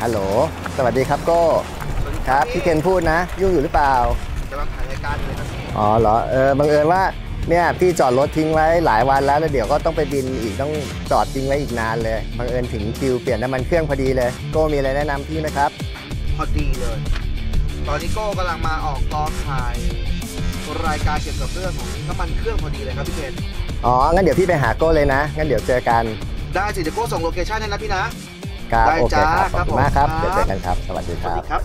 ฮัลโหลสวัสดีครับโก้ครับพี่เคนพูดนะยุ่งอยู่หรือเปล่ากำลังถ่ายรายการเลยครับอ๋อเหรอบังเอิญว่าเนี่ยพี่จอดรถทิ้งไว้หลายวันแล้วเดี๋ยวก็ต้องไปบินอีกต้องจอดทิ้งไว้อีกนานเลยบังเอิญถึงคิวเปลี่ยนน้ำมันเครื่องพอดีเลยโก้มีอะไรแนะนำพี่ไหมครับพอดีเลยตอนนี้โก้กำลังมาออกกองถ่ายรายการเกี่ยวกับเรื่องของน้ำมันเครื่องพอดีเลยครับพี่เคนอ๋องั้นเดี๋ยวพี่ไปหาโก้เลยนะงั้นเดี๋ยวเจอกันได้สิเดี๋ยวโก้ส่งโลเคชั่นให้นะพี่นะครับโอเคครับขอบคุณมากครับเดี๋ยวเจอกันครับสวัสดีครับ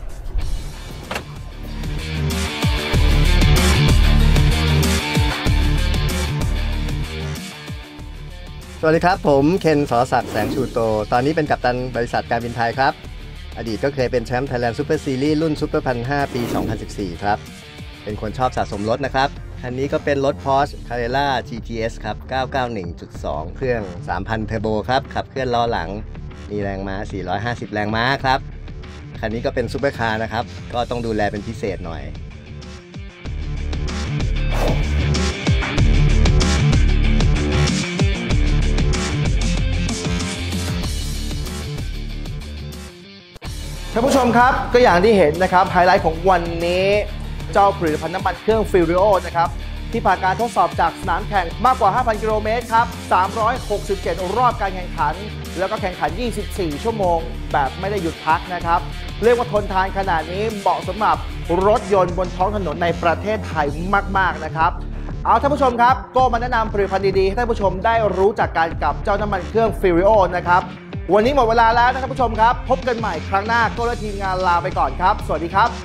สวัสดีครับผมเคนสศักดิ์แสงชูโตตอนนี้เป็นกัปตันบริษัทการบินไทยครับอดีตก็เคยเป็นแชมป์ Thailand Super Series รุ่น Super 1,500 ปี 2014 ครับเป็นคนชอบสะสมรถนะครับคันนี้ก็เป็นรถ Porsche Carrera GTS ครับ 991.2 เครื่อง 3,000 เทอร์โบครับขับเคลื่อนล้อหลังมีแรงม้า 450 แรงม้าครับคันนี้ก็เป็นซุปเปอร์คาร์นะครับก็ต้องดูแลเป็นพิเศษหน่อยท่านผู้ชมครับก็อย่างที่เห็นนะครับไฮไลท์ของวันนี้เจ้าผลิตภัณฑ์น้ำมันเครื่องฟิริโอนะครับที่ผ่านการทดสอบจากสนามแข่งมากกว่า 5,000 กิโลเมตรครับ367 รอบการแข่งขันแล้วก็แข่งขัน 24 ชั่วโมงแบบไม่ได้หยุดพักนะครับเรียกว่าทนทานขนาดนี้เหมาะสำหรับรถยนต์บนท้องถนนในประเทศไทยมากๆนะครับเอาท่านผู้ชมครับก็มาแนะนำผลิตภัณฑ์ดีๆให้ท่านผู้ชมได้รู้จักกันกับเจ้าน้ำมันเครื่องฟิริโอนะครับวันนี้หมดเวลาแล้วนะครับผู้ชมครับพบกันใหม่ครั้งหน้าโก้และทีมงานลาไปก่อนครับสวัสดีครับ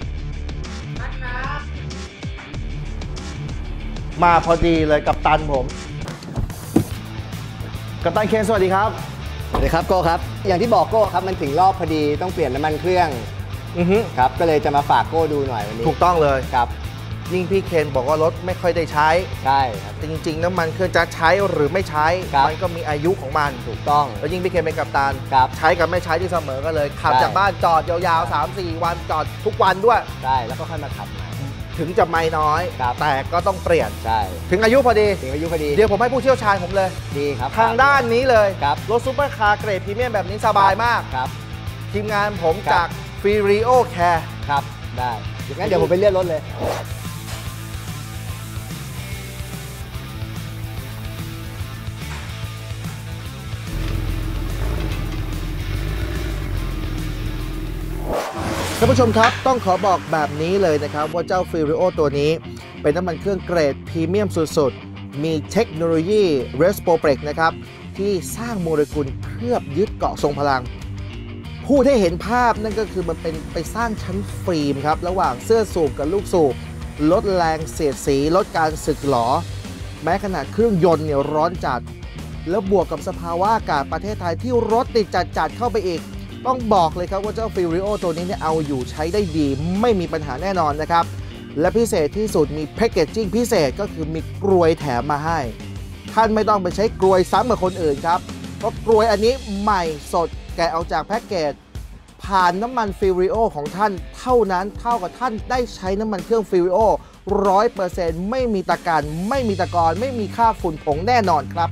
มาพอดีเลยกัปตันผมกัปตันเคนสวัสดีครับสวัสดีครับโก้ครับอย่างที่บอกโก้ครับมันถึงรอบพอดีต้องเปลี่ยนน้ำมันเครื่องครับก็เลยจะมาฝากโก้ดูหน่อยวันนี้ถูกต้องเลยครับยิ่งพี่เคนบอกว่ารถไม่ค่อยได้ใช้ใช่ครับจริงๆน้ำมันเครื่องจะใช้หรือไม่ใช้มันก็มีอายุของมันถูกต้องแล้วยิ่งพี่เคนเป็นกัปตันใช้กับไม่ใช้ที่เสมอก็เลยขับจากบ้านจอดยาวๆ 3-4 วันจอดทุกวันด้วยใช่แล้วก็ค่อยมาขับใหม่ถึงจะไม่น้อยแต่ก็ต้องเปลี่ยนใช่ถึงอายุพอดีเดี๋ยวผมให้ผู้เชี่ยวชาญผมเลยดีครับทางด้านนี้เลยรถซูเปอร์คาร์เกรดพรีเมียมแบบนี้สบายมากครับทีมงานผมจาก Firio Care ครับได้งั้นเดี๋ยวผมไปเลื่อนรถเลยท่านผู้ชมครับต้องขอบอกแบบนี้เลยนะครับว่าเจ้า Firio ตัวนี้เป็นน้ำมันเครื่องเกรดพรีเมียมสุดๆมีเทคโนโลยี Respobrake นะครับที่สร้างโมเลกุลเคลือบยึดเกาะทรงพลังพูดให้เห็นภาพนั่นก็คือมันเป็นไปสร้างชั้นฟิล์มครับระหว่างเสื้อสูบกับลูกสูบลดแรงเสียดสีลดการสึกหรอแม้ขนาดเครื่องยนต์เนี่ยร้อนจัดแล้วบวกกับสภาวะอากาศประเทศไทยที่รถติดจัดเข้าไปอีกต้องบอกเลยครับว่าเจ้า Firio ตัวนี้เนี่ยเอาอยู่ใช้ได้ดีไม่มีปัญหาแน่นอนนะครับและพิเศษที่สุดมีแพคเกจจิ้งพิเศษก็คือมีกรวยแถมมาให้ท่านไม่ต้องไปใช้กรวยซ้ำกับคนอื่นครับเพราะกรวยอันนี้ใหม่สดแกะออกจากแพ็กเกจผ่านน้ำมัน Firio ของท่านเท่านั้นเท่ากับท่านได้ใช้น้ำมันเครื่อง Firio 100% ไม่มีตะกันไม่มีตะกอนไม่มีค่าฝุ่นผงแน่นอนครับ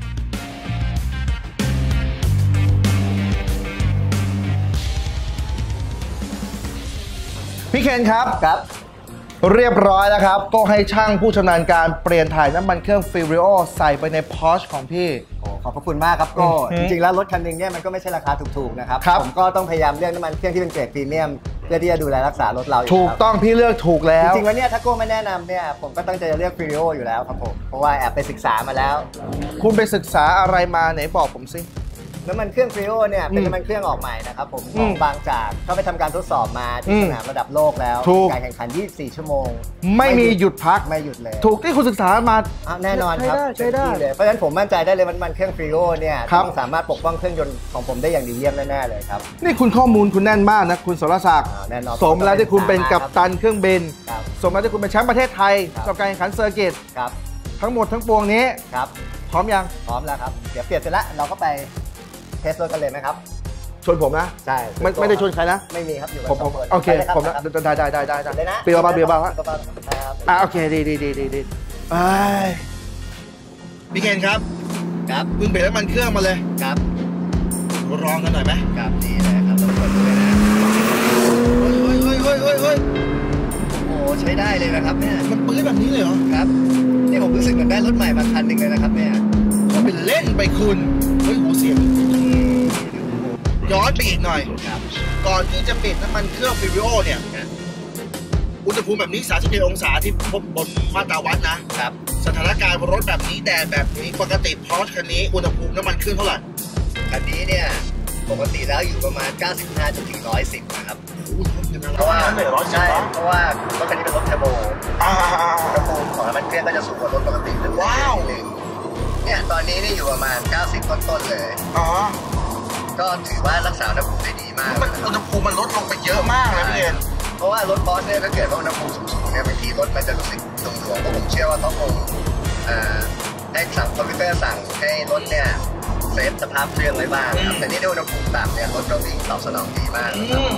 พี่เคนครับเรียบร้อยแล้วครับก็ให้ช่างผู้ชำนาญการเปลี่ยนถ่ายน้ำมันเครื่อง Firio ใส่ไปใน Porsche ของพี่ขอบพระคุณมากครับก็จริงๆแล้วรถคันหนึ่งเนี่ยมันก็ไม่ใช่ราคาถูกๆนะครับผมก็ต้องพยายามเลือกน้ำมันเครื่องที่เป็นเกรดพรีเมียมเพื่อที่จะดูแลรักษารถเราถูกต้องพี่เลือกถูกแล้วจริงๆแล้วเนี่ยถ้าโก้ไม่แนะนำเนี่ยผมก็ตั้งใจจะเลือก Firio อยู่แล้วครับผมเพราะว่าแอบไปศึกษามาแล้วคุณไปศึกษาอะไรมาไหนบอกผมสิน้ำมันเครื่อง Firio เนี่ยเป็นน้ำมันเครื่องออกใหม่นะครับผมของบางจากเขาไปทำการทดสอบมาที่สนามระดับโลกแล้วการแข่งขัน24 ชั่วโมงไม่มีหยุดพักไม่หยุดเลยถูกที่คุณศึกษามาแน่นอนครับใช่ได้เลยเพราะฉะนั้นผมมั่นใจได้เลยมันเครื่อง Firio เนี่ยต้องสามารถปกป้องเครื่องยนต์ของผมได้อย่างดีเยี่ยมแน่ๆเลยครับนี่คุณข้อมูลคุณแน่นมากนะคุณสรศักดิ์สมแล้วที่คุณเป็นกัปตันเครื่องบินสมแล้วที่คุณเป็นแชมป์ประเทศไทยกับการแข่งขันเซอร์กิตทั้งหมดทั้งปวงนี้พร้อมยังพร้อมแล้วครับเดี๋ยวเปลี่ยนเสร็จแล้วเราก็ไปเทสรถกันเลยไหมครับชวนผมนะใช่ไม่ได้ชวนใครนะไม่มีครับอยู่ผมโอเคผมได้เบียร์บ้าโอเคดีพี่เคนครับเพิ่งเปลี่ยนน้ำมันเครื่องมาเลยครับโอ้ลองกันหน่อยไหมครับดีเลยครับต้องกดด้วยนะเฮ้ยโอ้ใช้ได้เลยนะครับเนี่ยมันปื้ดแบบนี้เลยเหรอครับนี่ผมรู้สึกเหมือนได้รถใหม่มาคันหนึ่งเลยนะครับเนี่ยก็เป็นเล่นไปคุณเฮ้ยโหเสียงย้อนไปอีกหน่อยก่อนที่จะปิดน้ำมันเครื่องฟิริโอเนี่ยอุณหภูมิแบบนี้37องศาที่พบบนมาตราวัดนะครับสถานการณ์บนรถแบบนี้แดดแบบนี้ปกติพอร์ชคันนี้อุณหภูมิน้ำมันเครื่องเท่าไหร่คันนี้เนี่ยปกติแล้วอยู่ประมาณ95จนถึง110นะครับเพราะว่ารถใช่เพราะว่ารถคันนี้เป็นรถเทอร์โบอุณหภูมิของน้ำมันเครื่องก็จะสูงกว่ารถปกตินิดนึงเนี่ยตอนนี้นี่อยู่ประมาณ90ต้นๆเลยก็ถือว่ารักษาอุณหภูมิได้ดีมากมันอุณหภูมิมันลดลงไปเยอะมากเลยพี่เอ็นเพราะว่ารถบอสเนี่ยถ้าเกิดว่าอุณหภูมิสูงๆเนี่ยบางทีรถมันจะรู้สึกหน่วงๆเพราะผมเชื่อว่าเขาคงได้สั่งคอมพิวเตอร์สั่งให้รถเนี่ยเซฟสภาพเครื่องไว้บ้างครับแต่นี่ด้วยอุณหภูมิต่ำเนี่ยรถเราวิ่งตอบสนองดีมาก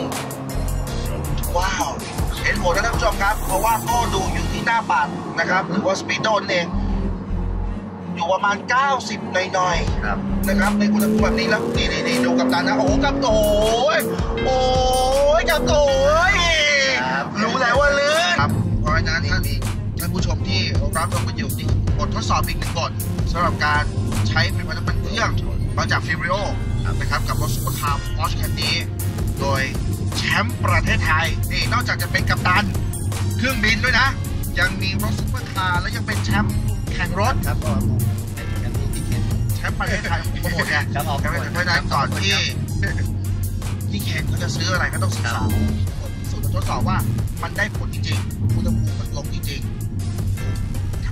ว้าวเห็นผลนะท่านผู้ชมครับเพราะว่าก็ดูอยู่ที่หน้าปัดนะครับหรือว่าสปีดโดนเองอยู่ประมาณ90หน่อยๆนะครับในอุณหภูมิแบบนี้แล้วนี่ดูกับตานะโอ้กับโอ้ยกับโอ้ยรู้แล้วว่าลื่นครับเพราะฉะนั้นท่านผู้ชมที่รับชมกันอยู่นี่บททดสอบอีก1บทสำหรับการใช้เป็นน้ำมันเครื่องมาจากฟิริโอนะครับกับรถซุปเปอร์คาร์พอร์ชคันนี้โดยแชมป์ประเทศไทยนี่นอกจากจะเป็นกัปตันเครื่องบินด้วยนะยังมีรถซุปเปอร์คาร์และยังเป็นแชมป์แข่งรถครับแชมป์ประเทศไทยโปรโมทไงเพราะฉะนั้นก่อนที่เคนเขาจะซื้ออะไรก็ต้องศึกษาสูตรทดสอบว่ามันได้ผลจริงๆอุณหภูมิมันลงจริงๆ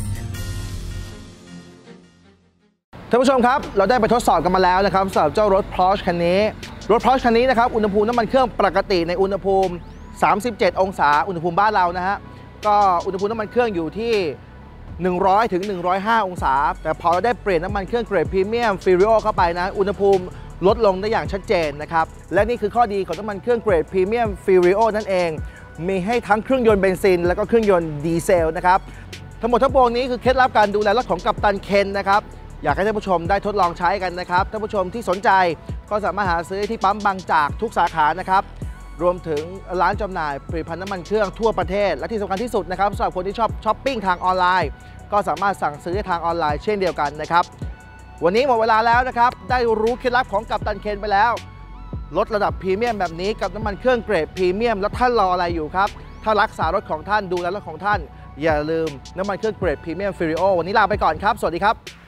ท่านผู้ชมครับเราได้ไปทดสอบกันมาแล้วนะครับสำหรับเจ้ารถ Porsche คันนี้นะครับอุณหภูมิน้ำมันเครื่องปกติในอุณหภูมิ37องศาอุณหภูมิบ้านเรานะฮะก็อุณหภูมิน้ำมันเครื่องอยู่ที่100ถึง105องศาแต่พอเราได้เปลี่ยนน้ำมันเครื่องเกรดพรีเมียมฟิริโอเข้าไปนะอุณหภูมิลดลงได้อย่างชัดเจนนะครับและนี่คือข้อดีของน้ำมันเครื่องเกรดพรีเมียมฟิริโอนั่นเองมีให้ทั้งเครื่องยนต์เบนซินแล้วก็เครื่องยนต์ดีเซลนะครับทั้งหมดทั้งปวงนี้คือเคล็ดลับการดูแลรถของกัปตันเคนนะครับอยากให้ท่านผู้ชมได้ทดลองใช้กันนะครับท่านผู้ชมที่สนใจก็สามารถหาซื้อที่ปั๊มบางจากทุกสาขานะครับรวมถึงร้านจำหน่ายผลิตภัณฑ์น้ำมันเครื่องทั่วประเทศและที่สำคัญที่สุดนะครับสำหรับคนที่ชอบช้อปปิ้งทางออนไลน์ก็สามารถสั่งซื้อทางออนไลน์เช่นเดียวกันนะครับวันนี้หมดเวลาแล้วนะครับได้รู้เคล็ดลับของกัปตันเคนไปแล้วลดระดับพรีเมียมแบบนี้กับน้ำมันเครื่องเกรดพรีเมียมแล้วท่านรออะไรอยู่ครับถ้ารักษารถของท่านดูแลรถของท่านอย่าลืมน้ำมันเครื่องเกรดพรีเมียมฟิริโอวันนี้ลาไปก่อนครับสวัสดีครับ